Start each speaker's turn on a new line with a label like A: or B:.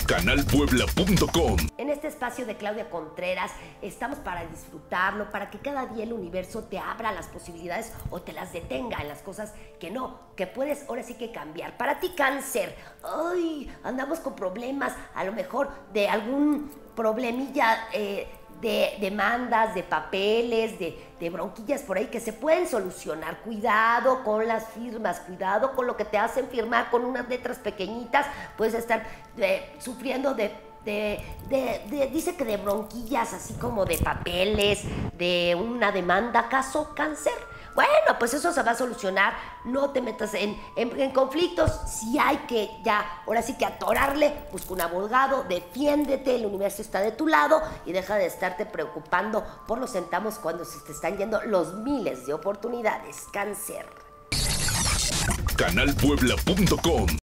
A: canalpuebla.com.
B: En este espacio de Claudia Contreras estamos para disfrutarlo, para que cada día el universo te abra las posibilidades o te las detenga en las cosas que puedes ahora sí que cambiar. Para ti, Cáncer, ay, andamos con problemas, a lo mejor de algún problemilla de demandas, de papeles, de bronquillas por ahí que se pueden solucionar. Cuidado con las firmas, cuidado con lo que te hacen firmar con unas letras pequeñitas. Puedes estar sufriendo dice que de bronquillas, así como de papeles, de una demanda. ¿Acaso, Cáncer? Bueno, pues eso se va a solucionar. No te metas en conflictos. Si hay que ahora sí que atorarle, busca un abogado, defiéndete, el universo está de tu lado y deja de estarte preocupando por los centavos cuando se te están yendo los miles de oportunidades, Cáncer.
A: canalpuebla.com